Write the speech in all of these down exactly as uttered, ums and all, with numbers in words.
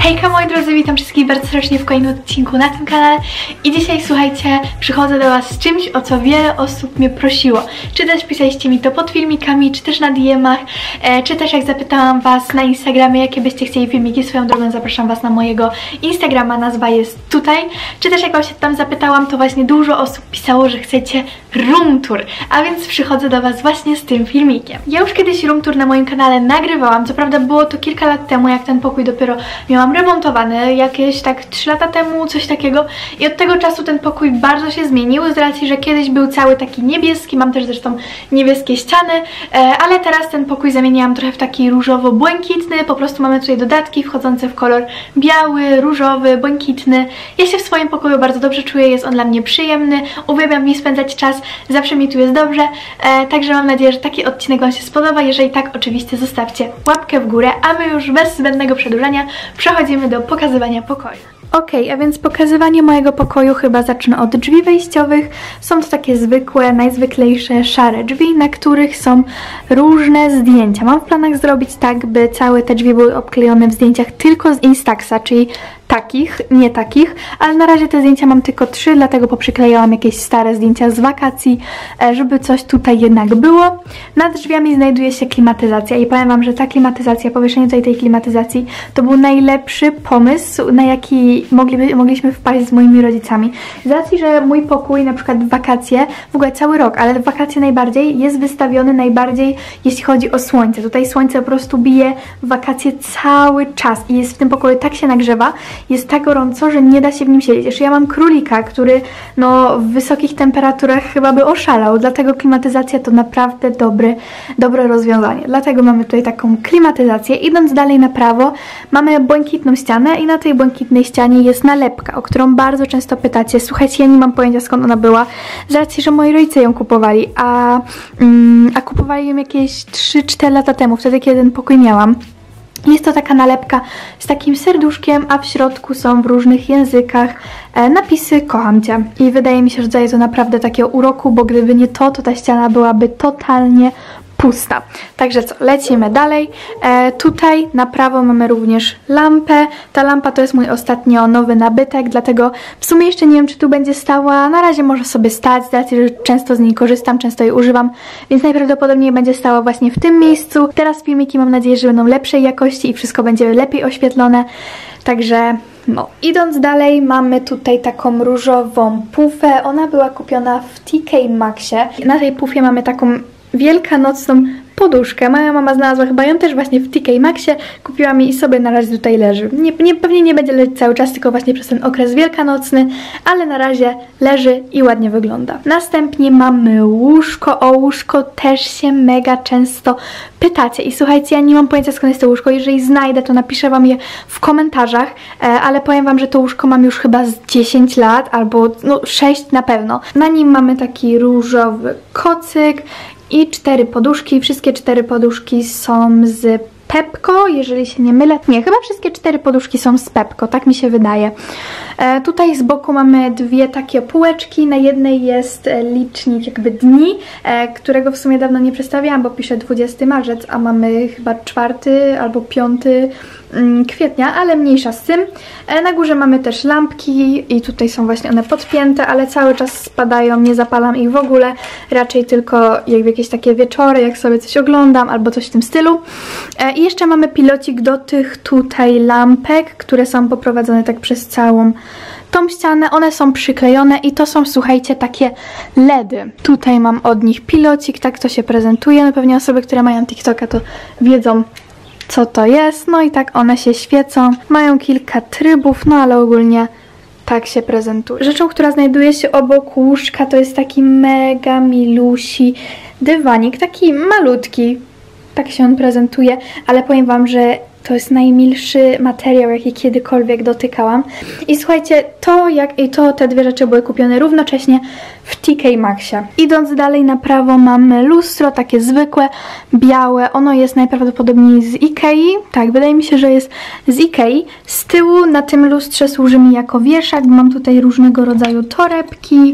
Hejka moi drodzy, witam wszystkich bardzo serdecznie w kolejnym odcinku na tym kanale i dzisiaj, słuchajcie, przychodzę do was z czymś, o co wiele osób mnie prosiło. Czy też pisaliście mi to pod filmikami, czy też na D M-ach, e, czy też jak zapytałam was na Instagramie, jakie byście chcieli filmiki. Swoją drogą zapraszam was na mojego Instagrama, nazwa jest tutaj. Czy też jak wam się tam zapytałam, to właśnie dużo osób pisało, że chcecie room tour, a więc przychodzę do was właśnie z tym filmikiem. Ja już kiedyś room tour na moim kanale nagrywałam, co prawda było to kilka lat temu, jak ten pokój dopiero miałam remontowany, jakieś tak trzy lata temu, coś takiego, i od tego czasu ten pokój bardzo się zmienił, z racji, że kiedyś był cały taki niebieski, mam też zresztą niebieskie ściany, ale teraz ten pokój zamieniłam trochę w taki różowo-błękitny, po prostu mamy tutaj dodatki wchodzące w kolor biały, różowy, błękitny. Ja się w swoim pokoju bardzo dobrze czuję, jest on dla mnie przyjemny, uwielbiam w nim spędzać czas, zawsze mi tu jest dobrze, także mam nadzieję, że taki odcinek wam się spodoba. Jeżeli tak, oczywiście zostawcie łapkę w górę, a my już bez zbędnego przedłużania przechodzimy do pokazywania pokoju. Ok, a więc pokazywanie mojego pokoju chyba zacznę od drzwi wejściowych. Są to takie zwykłe, najzwyklejsze, szare drzwi, na których są różne zdjęcia. Mam w planach zrobić tak, by całe te drzwi były obklejone w zdjęciach tylko z Instaxa, czyli takich, nie takich, ale na razie te zdjęcia mam tylko trzy, dlatego poprzyklejałam jakieś stare zdjęcia z wakacji, żeby coś tutaj jednak było. Nad drzwiami znajduje się klimatyzacja i powiem wam, że ta klimatyzacja, powieszenie tutaj tej klimatyzacji to był najlepszy pomysł, na jaki mogliby, mogliśmy wpaść z moimi rodzicami. Z racji, że mój pokój na przykład w wakacje, w ogóle cały rok, ale w wakacje najbardziej jest wystawiony najbardziej, jeśli chodzi o słońce. Tutaj słońce po prostu bije w wakacje cały czas i jest w tym pokoju, tak się nagrzewa, jest tak gorąco, że nie da się w nim siedzieć. Jeszcze ja mam królika, który no w wysokich temperaturach chyba by oszalał, dlatego klimatyzacja to naprawdę dobry, dobre rozwiązanie. Dlatego mamy tutaj taką klimatyzację. Idąc dalej na prawo, mamy błękitną ścianę i na tej błękitnej ścianie jest nalepka, o którą bardzo często pytacie. Słuchajcie, ja nie mam pojęcia, skąd ona była, z racji, że moi rodzice ją kupowali, a, mm, a kupowali ją jakieś trzy cztery lata temu, wtedy kiedy ten pokój miałam. Jest to taka nalepka z takim serduszkiem, a w środku są w różnych językach e, napisy "Kocham Cię". I wydaje mi się, że daje to naprawdę takiego uroku, bo gdyby nie to, to ta ściana byłaby totalnie pusta. Także co, lecimy dalej. E, tutaj na prawo mamy również lampę. Ta lampa to jest mój ostatnio nowy nabytek, dlatego w sumie jeszcze nie wiem, czy tu będzie stała. Na razie może sobie stać, z racji, że często z niej korzystam, często jej używam, więc najprawdopodobniej będzie stała właśnie w tym miejscu. Teraz filmiki mam nadzieję, że będą lepszej jakości i wszystko będzie lepiej oświetlone. Także no, idąc dalej, mamy tutaj taką różową pufę. Ona była kupiona w T K Maxie. Na tej pufie mamy taką wielkanocną poduszkę. Moja mama znalazła chyba ją też właśnie w T K Maxie, kupiła mi i sobie na razie tutaj leży. Nie, nie, pewnie nie będzie leżeć cały czas, tylko właśnie przez ten okres wielkanocny, ale na razie leży i ładnie wygląda. Następnie mamy łóżko. O łóżko też się mega często pytacie i słuchajcie, ja nie mam pojęcia, skąd jest to łóżko. Jeżeli znajdę, to napiszę wam je w komentarzach, ale powiem wam, że to łóżko mam już chyba z dziesięć lat, albo no sześć na pewno. Na nim mamy taki różowy kocyk i cztery poduszki. Wszystkie cztery poduszki są z Pepco, jeżeli się nie mylę. Nie, chyba wszystkie cztery poduszki są z Pepco, tak mi się wydaje. E, tutaj z boku mamy dwie takie półeczki. Na jednej jest licznik jakby dni, e, którego w sumie dawno nie przedstawiałam, bo pisze dwudziesty marzec, a mamy chyba czwarty albo piąty kwietnia, ale mniejsza z tym. E, na górze mamy też lampki i tutaj są właśnie one podpięte, ale cały czas spadają, nie zapalam ich w ogóle, raczej tylko jak w jakieś takie wieczory, jak sobie coś oglądam albo coś w tym stylu. E, I jeszcze mamy pilocik do tych tutaj lampek, które są poprowadzone tak przez całą tą ścianę. One są przyklejone i to są, słuchajcie, takie ledy. Tutaj mam od nich pilocik, tak to się prezentuje. No pewnie osoby, które mają TikToka, to wiedzą, co to jest. No i tak one się świecą. Mają kilka trybów, no ale ogólnie tak się prezentuje. Rzeczą, która znajduje się obok łóżka, to jest taki mega milusi dywanik, taki malutki. Tak się on prezentuje, ale powiem wam, że to jest najmilszy materiał, jaki kiedykolwiek dotykałam. I słuchajcie, to jak i to, te dwie rzeczy były kupione równocześnie w T K Maxie. Idąc dalej na prawo mamy lustro, takie zwykłe, białe. Ono jest najprawdopodobniej z Ikei. Tak, wydaje mi się, że jest z Ikei. Z tyłu na tym lustrze służy mi jako wieszak. Mam tutaj różnego rodzaju torebki,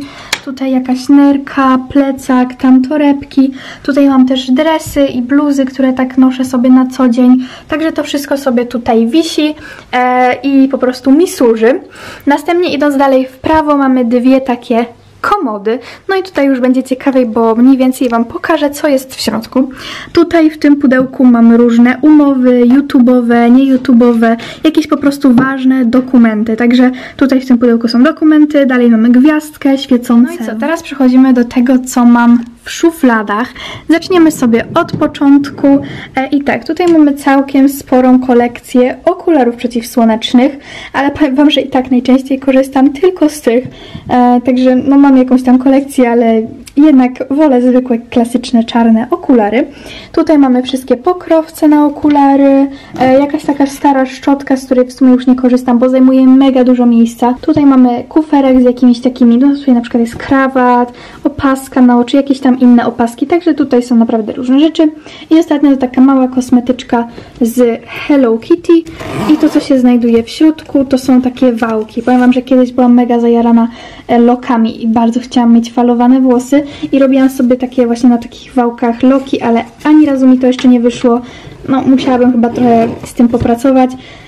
tutaj jakaś nerka, plecak, tam torebki. Tutaj mam też dresy i bluzy, które tak noszę sobie na co dzień. Także to wszystko sobie tutaj wisi e, i po prostu mi służy. Następnie idąc dalej w prawo mamy dwie takie komody. No i tutaj już będzie ciekawiej, bo mniej więcej Wam pokażę, co jest w środku. Tutaj w tym pudełku mamy różne umowy YouTube'owe, nie YouTube'owe, jakieś po prostu ważne dokumenty. Także tutaj w tym pudełku są dokumenty, dalej mamy gwiazdkę, świecące. No i co, teraz przechodzimy do tego, co mam w szufladach. Zaczniemy sobie od początku. E, I tak, tutaj mamy całkiem sporą kolekcję okularów przeciwsłonecznych, ale powiem Wam, że i tak najczęściej korzystam tylko z tych. E, także no mam jakąś tam kolekcję, ale jednak wolę zwykłe, klasyczne, czarne okulary. Tutaj mamy wszystkie pokrowce na okulary, e, jakaś taka stara szczotka, z której w sumie już nie korzystam, bo zajmuje mega dużo miejsca. Tutaj mamy kuferek z jakimiś takimi, no tutaj na przykład jest krawat, opaska na oczy, jakieś tam inne opaski, także tutaj są naprawdę różne rzeczy. I ostatnio to taka mała kosmetyczka z Hello Kitty i to, co się znajduje w środku, to są takie wałki. Powiem Wam, że kiedyś byłam mega zajarana lokami i bardzo chciałam mieć falowane włosy i robiłam sobie takie właśnie na takich wałkach loki, ale ani razu mi to jeszcze nie wyszło. No musiałabym chyba trochę z tym popracować,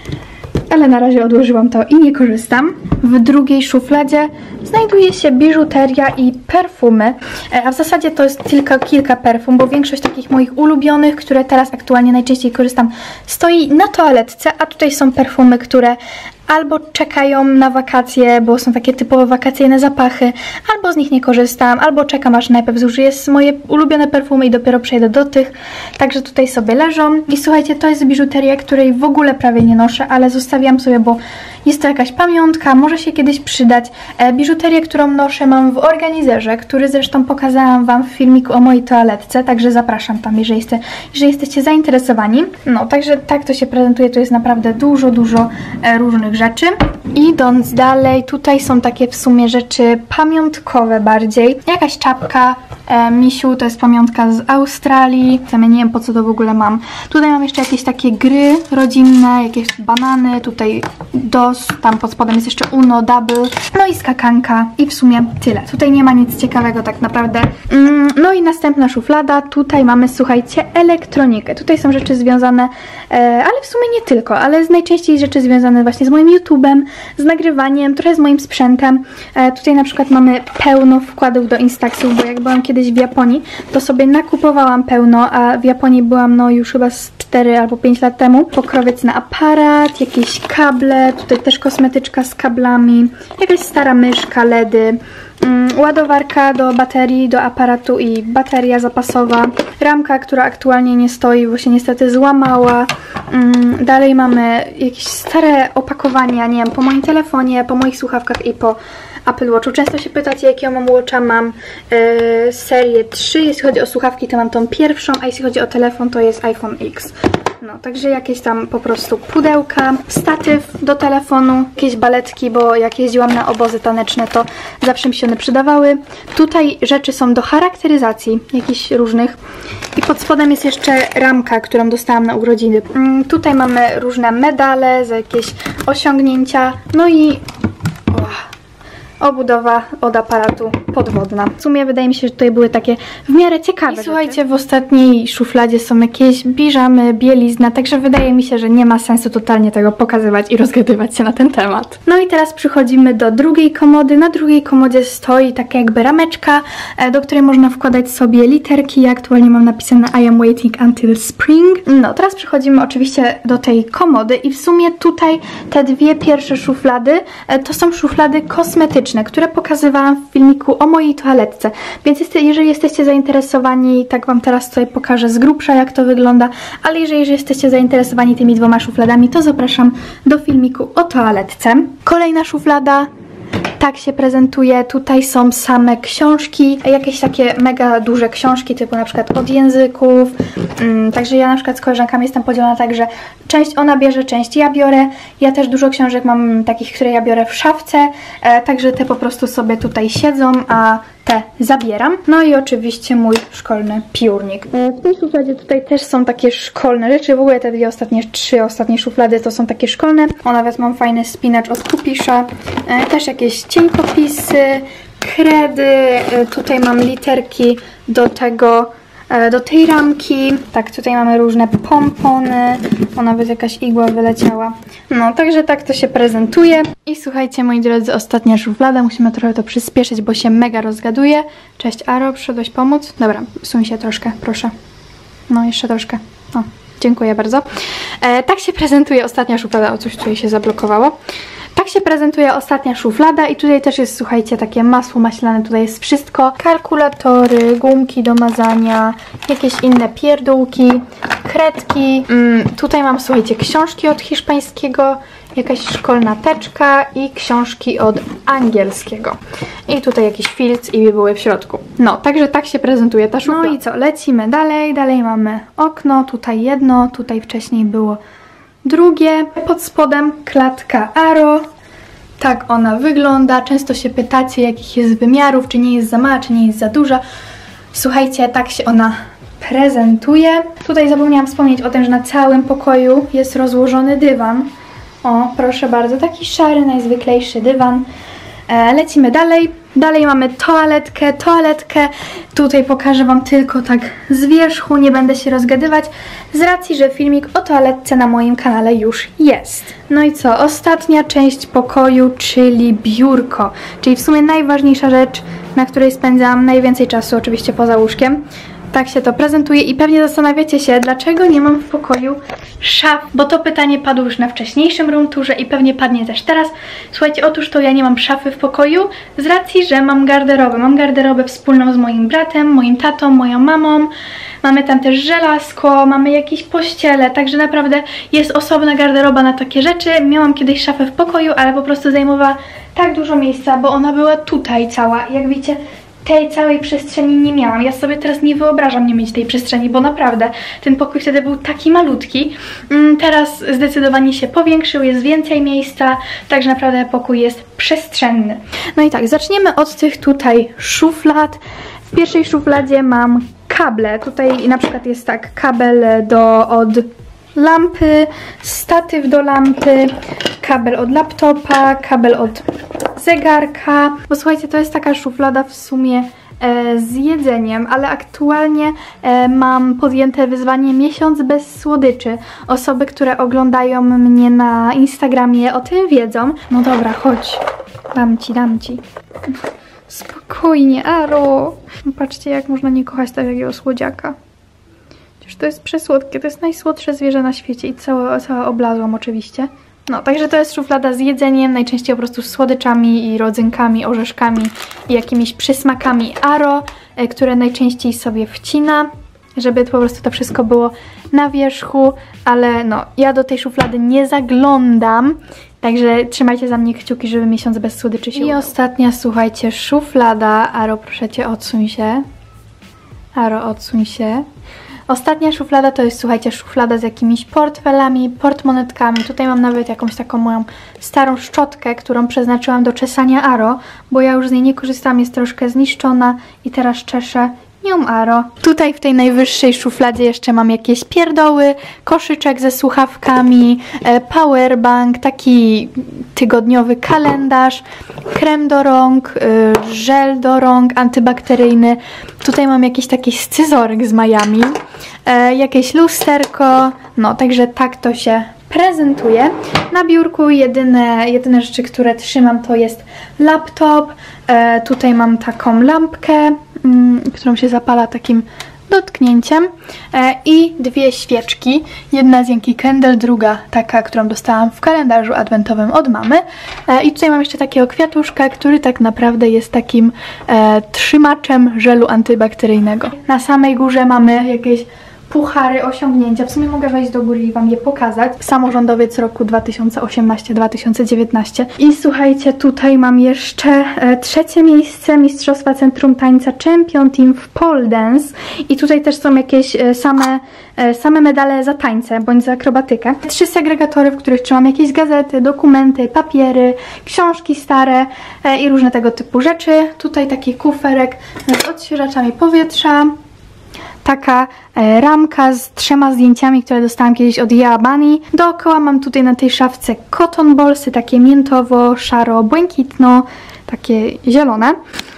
ale na razie odłożyłam to i nie korzystam. W drugiej szufladzie znajduje się biżuteria i perfumy, a w zasadzie to jest tylko kilka perfum, bo większość takich moich ulubionych, które teraz aktualnie najczęściej korzystam, stoi na toaletce, a tutaj są perfumy, które albo czekają na wakacje, bo są takie typowo wakacyjne zapachy, albo z nich nie korzystam, albo czekam, aż najpierw zużyję moje ulubione perfumy i dopiero przejdę do tych. Także tutaj sobie leżą. I słuchajcie, to jest biżuteria, której w ogóle prawie nie noszę, ale zostawiam sobie, bo jest to jakaś pamiątka, może się kiedyś przydać. E, biżuterię, którą noszę, mam w organizerze, który zresztą pokazałam Wam w filmiku o mojej toaletce, także zapraszam tam, jeżeli, jeste, jeżeli jesteście zainteresowani. No, także tak to się prezentuje, to jest naprawdę dużo, dużo e, różnych rzeczy. Idąc dalej, tutaj są takie w sumie rzeczy pamiątkowe bardziej. Jakaś czapka e, misiu, to jest pamiątka z Australii. Ja nie wiem, po co to w ogóle mam. Tutaj mam jeszcze jakieś takie gry rodzinne, jakieś banany, tutaj dos, tam pod spodem jest jeszcze Uno, Double, no i skakanka i w sumie tyle. Tutaj nie ma nic ciekawego tak naprawdę. Mm, no i następna szuflada, tutaj mamy, słuchajcie, elektronikę. Tutaj są rzeczy związane, e, ale w sumie nie tylko, ale z najczęściej rzeczy związane właśnie z moim YouTube'em, z nagrywaniem, trochę z moim sprzętem. E, tutaj na przykład mamy pełno wkładów do Instaxów, bo jak byłam kiedyś w Japonii, to sobie nakupowałam pełno, a w Japonii byłam no już chyba z cztery albo pięć lat temu. Pokrowiec na aparat, jakieś kable, tutaj też kosmetyczka z kablami, jakaś stara myszka, ledy, mm, ładowarka do baterii, do aparatu i bateria zapasowa, ramka, która aktualnie nie stoi, bo się niestety złamała. Mm, dalej mamy jakieś stare opakowania, nie wiem, po moim telefonie, po moich słuchawkach i po Apple Watchu. Często się pytacie, jakiego mam Watcha, mam yy, serię trzy, jeśli chodzi o słuchawki, to mam tą pierwszą, a jeśli chodzi o telefon, to jest iPhone X. No, także jakieś tam po prostu pudełka, statyw do telefonu, jakieś baletki, bo jak jeździłam na obozy taneczne, to zawsze mi się one przydawały. Tutaj rzeczy są do charakteryzacji, jakichś różnych. I pod spodem jest jeszcze ramka, którą dostałam na urodziny. Mm, tutaj mamy różne medale za jakieś osiągnięcia, no i oh, obudowa od aparatu podwodna. W sumie wydaje mi się, że tutaj były takie w miarę ciekawe I słuchajcie, rzeczy. W ostatniej szufladzie są jakieś piżamy, bielizna, także wydaje mi się, że nie ma sensu totalnie tego pokazywać i rozgadywać się na ten temat. No i teraz przychodzimy do drugiej komody. Na drugiej komodzie stoi taka jakby rameczka, do której można wkładać sobie literki. Ja aktualnie mam napisane I am waiting until spring. No, teraz przechodzimy oczywiście do tej komody i w sumie tutaj te dwie pierwsze szuflady to są szuflady kosmetyczne, które pokazywałam w filmiku o mojej toaletce. Więc jest, jeżeli jesteście zainteresowani, tak Wam teraz tutaj pokażę z grubsza, jak to wygląda, ale jeżeli, jeżeli jesteście zainteresowani tymi dwoma szufladami, to zapraszam do filmiku o toaletce. Kolejna szuflada tak się prezentuje. Tutaj są same książki, jakieś takie mega duże książki, typu na przykład od języków. Mm, także ja na przykład z koleżankami jestem podzielona tak, że część ona bierze, część ja biorę. Ja też dużo książek mam takich, które ja biorę w szafce, e, także te po prostu sobie tutaj siedzą, a te zabieram. No i oczywiście mój szkolny piórnik. W tej szufladzie tutaj też są takie szkolne rzeczy. W ogóle te dwie ostatnie, trzy ostatnie szuflady to są takie szkolne. O, nawet mam fajny spinacz od Kupisza. E, też jakieś cienkopisy, kredy, tutaj mam literki do tego, do tej ramki. Tak, tutaj mamy różne pompony, o, nawet jakaś igła wyleciała. No, także tak to się prezentuje. I słuchajcie, moi drodzy, ostatnia szuflada. Musimy trochę to przyspieszyć, bo się mega rozgaduje. Cześć, Aro, przyszedłeś pomóc? Dobra, suń się troszkę, proszę. No, jeszcze troszkę. O, dziękuję bardzo. E, tak się prezentuje ostatnia szuflada. O, coś tutaj się zablokowało. Tak się prezentuje ostatnia szuflada i tutaj też jest, słuchajcie, takie masło maślane, tutaj jest wszystko. Kalkulatory, gumki do mazania, jakieś inne pierdółki, kredki. Mm, tutaj mam, słuchajcie, książki od hiszpańskiego, jakaś szkolna teczka i książki od angielskiego. I tutaj jakiś filc i były w środku. No, także tak się prezentuje ta szuflada. No i co, lecimy dalej. Dalej mamy okno, tutaj jedno, tutaj wcześniej było drugie. Pod spodem klatka Aro. Tak ona wygląda. Często się pytacie, jakich jest wymiarów, czy nie jest za mała, czy nie jest za duża. Słuchajcie, tak się ona prezentuje. Tutaj zapomniałam wspomnieć o tym, że na całym pokoju jest rozłożony dywan. O, proszę bardzo, taki szary, najzwyklejszy dywan. E, lecimy dalej. Dalej mamy toaletkę, toaletkę. Tutaj pokażę Wam tylko tak z wierzchu, nie będę się rozgadywać, z racji, że filmik o toaletce na moim kanale już jest. No i co? Ostatnia część pokoju, czyli biurko. Czyli w sumie najważniejsza rzecz, na której spędzam najwięcej czasu, oczywiście poza łóżkiem. Tak się to prezentuje i pewnie zastanawiacie się, dlaczego nie mam w pokoju szaf, bo to pytanie padło już na wcześniejszym roomturze i pewnie padnie też teraz. Słuchajcie, otóż to ja nie mam szafy w pokoju z racji, że mam garderobę. Mam garderobę wspólną z moim bratem, moim tatą, moją mamą. Mamy tam też żelazko, mamy jakieś pościele, także naprawdę jest osobna garderoba na takie rzeczy. Miałam kiedyś szafę w pokoju, ale po prostu zajmowała tak dużo miejsca, bo ona była tutaj cała. Jak widzicie, tej całej przestrzeni nie miałam. Ja sobie teraz nie wyobrażam nie mieć tej przestrzeni, bo naprawdę ten pokój wtedy był taki malutki. Teraz zdecydowanie się powiększył, jest więcej miejsca, także naprawdę pokój jest przestrzenny. No i tak, zaczniemy od tych tutaj szuflad. W pierwszej szufladzie mam kable. Tutaj na przykład jest tak kabel do, od lampy, statyw do lampy, kabel od laptopa, kabel od zegarka. Bo słuchajcie, to jest taka szuflada w sumie e, z jedzeniem, ale aktualnie e, mam podjęte wyzwanie miesiąc bez słodyczy. Osoby, które oglądają mnie na Instagramie, o tym wiedzą. No dobra, chodź. Dam ci, dam ci. Spokojnie, Aro. Patrzcie, jak można nie kochać takiego słodziaka. Przecież to jest przesłodkie, to jest najsłodsze zwierzę na świecie i całe, całe oblazłam oczywiście. No, także to jest szuflada z jedzeniem, najczęściej po prostu z słodyczami i rodzynkami, orzeszkami i jakimiś przysmakami Aro, które najczęściej sobie wcina, żeby po prostu to wszystko było na wierzchu, ale no, ja do tej szuflady nie zaglądam, także trzymajcie za mnie kciuki, żeby miesiąc bez słodyczy się I udał. Ostatnia, słuchajcie, szuflada. Aro, proszę Cię, odsuń się. Aro, odsuń się. Ostatnia szuflada to jest, słuchajcie, szuflada z jakimiś portfelami, portmonetkami. Tutaj mam nawet jakąś taką moją starą szczotkę, którą przeznaczyłam do czesania Aro, bo ja już z niej nie korzystam, jest troszkę zniszczona i teraz czeszę nią Aro. Tutaj w tej najwyższej szufladzie jeszcze mam jakieś pierdoły, koszyczek ze słuchawkami, powerbank, taki tygodniowy kalendarz, krem do rąk, żel do rąk antybakteryjny. Tutaj mam jakiś taki scyzoryk z majami, jakieś lusterko, no także tak to się prezentuje. Na biurku jedyne, jedyne rzeczy, które trzymam, to jest laptop. E, tutaj mam taką lampkę, mm, którą się zapala takim dotknięciem e, i dwie świeczki. Jedna z Yankee Candle, druga taka, którą dostałam w kalendarzu adwentowym od mamy. E, I tutaj mam jeszcze takiego kwiatuszka, który tak naprawdę jest takim e, trzymaczem żelu antybakteryjnego. Na samej górze mamy jakieś puchary, osiągnięcia. W sumie mogę wejść do góry i Wam je pokazać. Samorządowiec roku dwa tysiące osiemnaście dwa tysiące dziewiętnaście. I słuchajcie, tutaj mam jeszcze e, trzecie miejsce Mistrzostwa Centrum Tańca Champion Team w Pole Dance. I tutaj też są jakieś e, same, e, same medale za tańce, bądź za akrobatykę. Trzy segregatory, w których trzymam jakieś gazety, dokumenty, papiery, książki stare e, i różne tego typu rzeczy. Tutaj taki kuferek z odświeżaczami powietrza. Taka e, ramka z trzema zdjęciami, które dostałam kiedyś od Yeah Bunny. Dookoła mam tutaj na tej szafce cotton ballsy, takie miętowo, szaro, błękitno, takie zielone.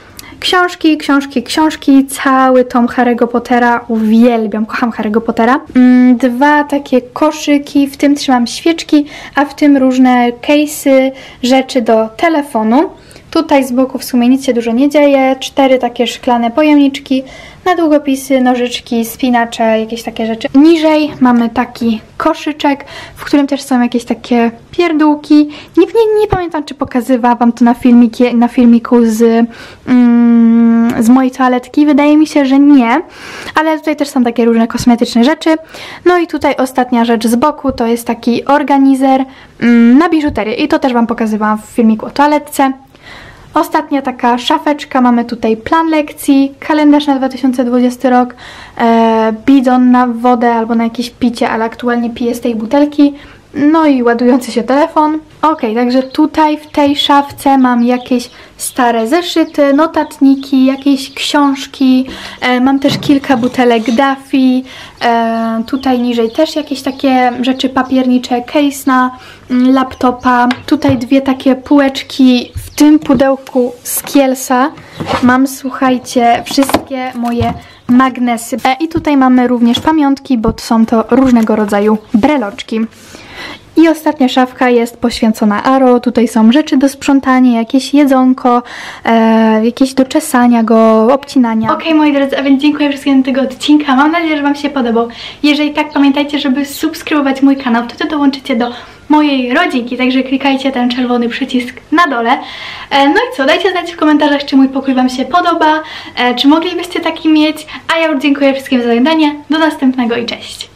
książki, książki, książki, cały tom Harry'ego Pottera, uwielbiam, kocham Harry'ego Pottera. Mm, dwa takie koszyki, w tym trzymam świeczki, a w tym różne case'y, rzeczy do telefonu. Tutaj z boku w sumie nic się dużo nie dzieje, cztery takie szklane pojemniczki, na długopisy, nożyczki, spinacze, jakieś takie rzeczy. Niżej mamy taki koszyczek, w którym też są jakieś takie pierdółki. Nie, nie, nie pamiętam, czy pokazywałam wam to na, filmiki, na filmiku z, mm, z mojej toaletki. Wydaje mi się, że nie, ale tutaj też są takie różne kosmetyczne rzeczy. No i tutaj ostatnia rzecz z boku, to jest taki organizer mm, na biżuterię i to też wam pokazywałam w filmiku o toaletce. Ostatnia taka szafeczka, mamy tutaj plan lekcji, kalendarz na dwa tysiące dwudziesty rok, e, bidon na wodę albo na jakieś picie, ale aktualnie piję z tej butelki, no i ładujący się telefon. Ok, także tutaj w tej szafce mam jakieś stare zeszyty, notatniki, jakieś książki, e, mam też kilka butelek Duffy, e, tutaj niżej też jakieś takie rzeczy papiernicze, case na mm, laptopa, tutaj dwie takie półeczki, w tym pudełku z Kielsa mam, słuchajcie, wszystkie moje magnesy. E, I tutaj mamy również pamiątki, bo są to różnego rodzaju breloczki. I ostatnia szafka jest poświęcona Aro. Tutaj są rzeczy do sprzątania, jakieś jedzonko, e, jakieś do czesania go, obcinania. Ok, moi drodzy, a więc dziękuję wszystkim za tego odcinka. Mam nadzieję, że wam się podobał. Jeżeli tak, pamiętajcie, żeby subskrybować mój kanał. Wtedy dołączycie do mojej rodzinki, także klikajcie ten czerwony przycisk na dole. E, no i co, dajcie znać w komentarzach, czy mój pokój wam się podoba, e, czy moglibyście taki mieć. A ja już dziękuję wszystkim za oglądanie. Do następnego i cześć!